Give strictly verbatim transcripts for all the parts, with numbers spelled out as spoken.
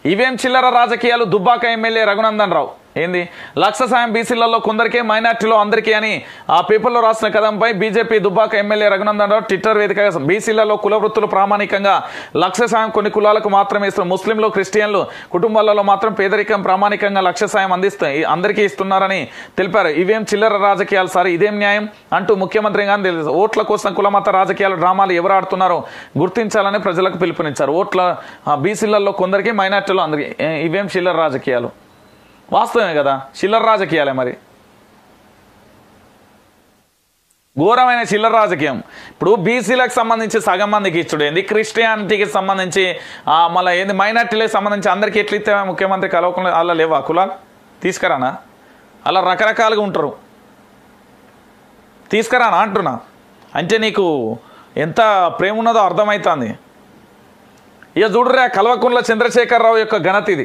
ఇవేం చిల్లర రాజకీయాలు దుబ్బాక ఎమ్మెల్యే రఘునందన్ రావు ఏంది లక్ష సాయం బీసీలలో కొందరికే మైనార్టీలో అందరికీ అని ఆ పేపర్లో రాసిన కథంపై BJP Dubbaka MLA Raghunandan Rao Twitter వేదికగా బీసీలలో కుల వృత్తులు ప్రామాణికంగా లక్ష సాయం కొన్ని కులాలకు మాత్రమే ఇస్తున్నారు, ముస్లింలు క్రిస్టియన్లు కుటుంబాలలో మాత్రం పేదరికం ప్రామాణికంగా లక్ష సాయం అందిస్తాయి అందరికీ ఇస్తున్నారని తెలిపారు. ఇవేం చిల్లర రాజకీయాలు సార్, ఇదేం న్యాయం అంటూ ముఖ్యమంత్రి గారిని తెలుసు ఓట్ల కోసం కులమత రాజకీయాలు డ్రామాలు ఎవరు ఆడుతున్నారో గుర్తించాలని ప్రజలకు పిలుపునిచ్చారు. ఓట్ల బీసీలలో కొందరికి మైనార్టీలో అందరికీ ఇవేం చిల్లర రాజకీయాలు, వాస్తవమే కదా చిల్లర రాజకీయాలే మరి, ఘోరమైన చిల్లర రాజకీయం. ఇప్పుడు బీసీలకు సంబంధించి సగం మందికి ఇచ్చుడు ఏంది, క్రిస్టియానిటీకి సంబంధించి మళ్ళీ ఏంది మైనార్టీలకు సంబంధించి అందరికీ ఎట్లా ఇస్తే ముఖ్యమంత్రి కలవకుండా అలా లేవా కులాలు తీసుకురానా, అలా రకరకాలుగా ఉంటారు తీసుకురానా అంటున్నా. అంటే నీకు ఎంత ప్రేమ ఉన్నదో అర్థమవుతుంది. ఇక చూడరా కల్వకుంట్ల చంద్రశేఖరరావు యొక్క ఘనత ఇది,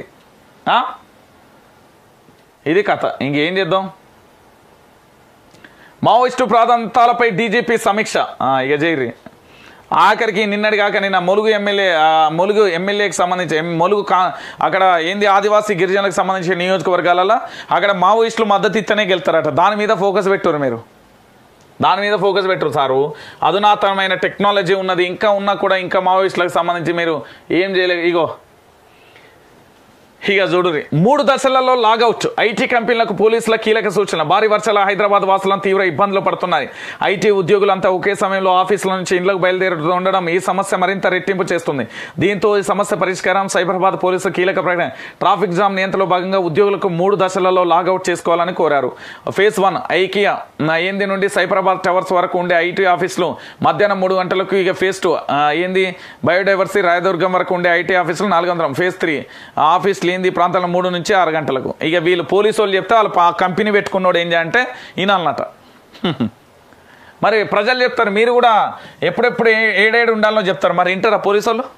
ఇది కథ. ఇంకేం చేద్దాం. మావోయిస్టు ప్రాంతాలపై డీజీపీ సమీక్ష ఇక జైరి ఆఖరికి నిన్నటి కాక నిన్న ములుగు ఎమ్మెల్యే ములుగు ఎమ్మెల్యేకి సంబంధించి ములుగు కా అక్కడ ఏంది ఆదివాసీ గిరిజనులకు సంబంధించిన నియోజకవర్గాలలో అక్కడ మావోయిస్టులు మద్దతు ఇస్తేనే గెలుతారట. దాని మీద ఫోకస్ పెట్టారు మీరు, దాని మీద ఫోకస్ పెట్టరు సారు. అధునాతనమైన టెక్నాలజీ ఉన్నది ఇంకా ఉన్నా కూడా ఇంకా మావోయిస్టులకు సంబంధించి మీరు ఏం చేయలేదు. ఇగో ఇక చూడురి మూడు దశలలో లాగౌట్ ఐటీ కంపెనీలకు పోలీసుల కీలక సూచన. భారీ వర్షాల హైదరాబాద్ వాసులను తీవ్ర ఇబ్బందులు పడుతున్నాయి. ఐటీ ఉద్యోగులంతా ఒకే సమయంలో ఆఫీసుల నుంచి ఇండ్లకు బయలుదేరుతూ ఉండడం ఈ సమస్య మరింత రెట్టింపు చేస్తుంది. దీంతో ఈ సమస్య పరిష్కారం సైబరాబాద్ పోలీసులు కీలక ప్రకటన. ట్రాఫిక్ జామ్ నియంత్రణలో భాగంగా ఉద్యోగులకు మూడు దశలలో లాగౌట్ చేసుకోవాలని కోరారు. ఫేజ్ వన్ ఐకియా ఏంది నుండి సైబరాబాద్ టవర్స్ వరకు ఉండే ఐటీ ఆఫీసులు మధ్యాహ్నం మూడు గంటలకు. ఇక ఫేజ్ టూ ఏంది బయోడైవర్సిటీ రాయదుర్గం వరకు ఉండే ఐటీ ఆఫీసులు నాలుగు గంటలకు. ఫేజ్ త్రీ ఆఫీసులు ఏంది ప్రాంతాల్లో మూడు నుంచి ఆరు గంటలకు. ఇక వీళ్ళు పోలీసు వాళ్ళు చెప్తే వాళ్ళు కంపెనీ పెట్టుకున్నాడు ఏం చేయాలంటే ఈనాలన్నట. మరి ప్రజలు చెప్తారు, మీరు కూడా ఎప్పుడెప్పుడు ఏడేడు ఉండాలో చెప్తారు. మరి ఇంటారా పోలీసు వాళ్ళు?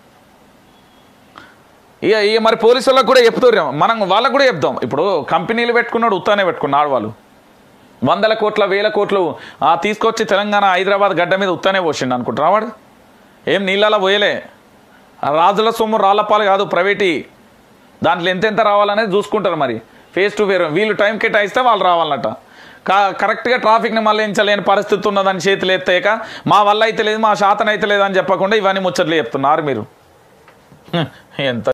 ఇక ఇక మరి పోలీసు వాళ్ళకి కూడా చెప్తారు, మనం వాళ్ళకు కూడా చెప్తాం. ఇప్పుడు కంపెనీలు పెట్టుకున్నాడు ఉత్తానే పెట్టుకున్నాడు, వాళ్ళు వందల కోట్ల వేల కోట్లు తీసుకొచ్చి తెలంగాణ హైదరాబాద్ గడ్డ మీద ఉత్తానే పోసిండు అనుకుంటారా? వాడు ఏం నీళ్ళలా పోయలే, రాజుల సొమ్ము రాళ్ళపాలు కాదు ప్రైవేటీ, దాంట్లో ఎంతెంత రావాలనేది చూసుకుంటారు. మరి ఫేస్ టు ఫేర్ వీళ్ళు టైం కేటాయిస్తే వాళ్ళు రావాలన్నట. కా కరెక్ట్గా ట్రాఫిక్ని మళ్ళించలేని పరిస్థితి ఉన్నదని చేతులు ఎత్తాక మా వల్ల అయితే లేదు మా శాతం అయితే లేదని చెప్పకుండా ఇవన్నీ ముచ్చట్లు చెప్తున్నారు మీరు. ఎంత